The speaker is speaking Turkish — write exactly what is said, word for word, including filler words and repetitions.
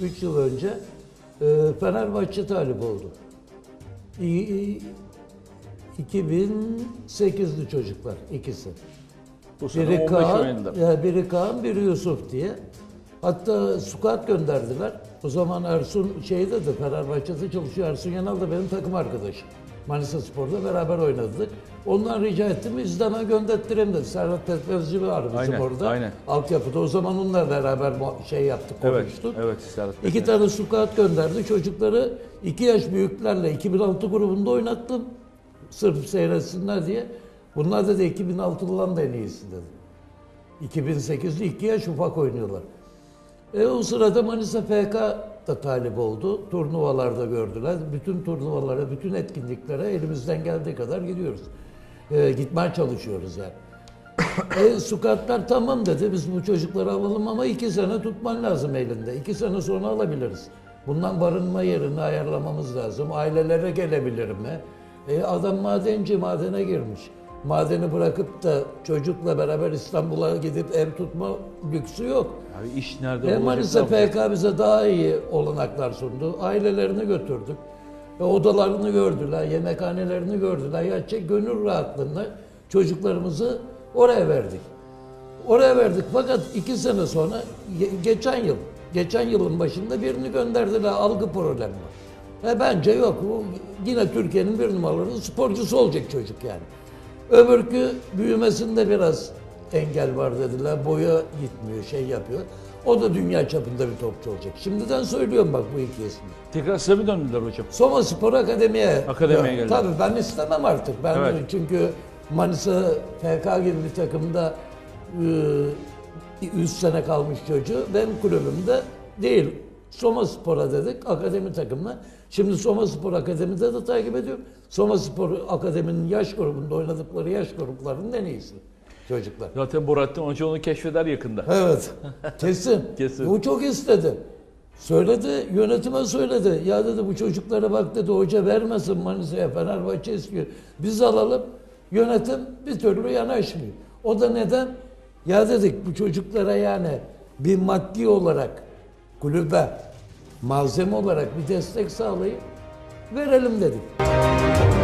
üç yıl önce e, Fenerbahçe talip oldu. İ- iki bin sekizli çocuklar ikisi. Bu sene Biri on beş Kaan, oynadılar. ya biri Kaan, biri Yusuf diye. Hatta squad gönderdiler. O zaman Ersun şeyde de Fenerbahçe'de çalışıyor. Ersun Yanal da benim takım arkadaşım. Manisa Spor'da beraber oynadık. Ondan rica ettim, İzdan'a gönderttireyim dedi. Serhat Petmezci var bizim Aynen, orada. aynen. Altyapıda. O zaman onunla beraber şey yaptık, Evet, konuştuk. evet. Serhat İki Peker. tane squad gönderdi. Çocukları iki yaş büyüklerle iki bin altı grubunda oynattım. Sırf seyretsinler diye. Bunlar dedi iki bin altılıdan da en iyisi dedi. iki bin sekizde iki yaş ufak oynuyorlar. E o sırada Manisa F K da talip oldu. Turnuvalarda gördüler. Bütün turnuvalara, bütün etkinliklere elimizden geldiği kadar gidiyoruz. E, gitmeye çalışıyoruz yani. e, Sukatlar tamam dedi. Biz bu çocukları alalım ama iki sene tutman lazım elinde. İki sene sonra alabiliriz. Bundan barınma yerini ayarlamamız lazım. Ailelere gelebilir mi? E, adam madenci, madene girmiş. Madeni bırakıp da çocukla beraber İstanbul'a gidip ev tutma lüksü yok. Abi iş nerede E, olacak? Manisa F K bize daha iyi olanaklar sundu. Ailelerini götürdük. E, odalarını gördüler, yemekhanelerini gördüler. Gerçek gönül rahatlığında çocuklarımızı oraya verdik. Oraya verdik fakat iki sene sonra ge- geçen yıl, geçen yılın başında birini gönderdiler, algı problemi var. E, bence yok. Bu yine Türkiye'nin bir numaralı sporcusu olacak çocuk yani. Öbürkü büyümesinde biraz engel var dediler. Boya gitmiyor, şey yapıyor. O da dünya çapında bir topçu olacak. Şimdiden söylüyorum bak bu iki ismi. Tekrar size mi döndüler hocam? Soma Spor Akademi'ye. Akademiye Ya, geldi. Tabii ben istemem artık. Ben Evet. çünkü Manisa F K gibi bir takımda üç sene kalmış çocuğu benim kulübümde değil. Soma Spor'a dedik, akademi takımına. Şimdi Soma Spor Akademi'de de takip ediyorum. Soma Spor Akademi'nin yaş grubunda oynadıkları yaş gruplarının en iyisi çocuklar. Zaten Borattin Hoca onu keşfeder yakında. Evet, kesin. Kesin. Bu çok istedi. Söyledi, yönetime söyledi. Ya dedi bu çocuklara bak dedi, hoca vermesin Manisa'ya, Fenerbahçe istiyor. Biz alalım, yönetim bir türlü yanaşmıyor. O da neden? Ya dedik bu çocuklara yani bir maddi olarak kulübe malzeme olarak bir destek sağlayıp verelim dedik.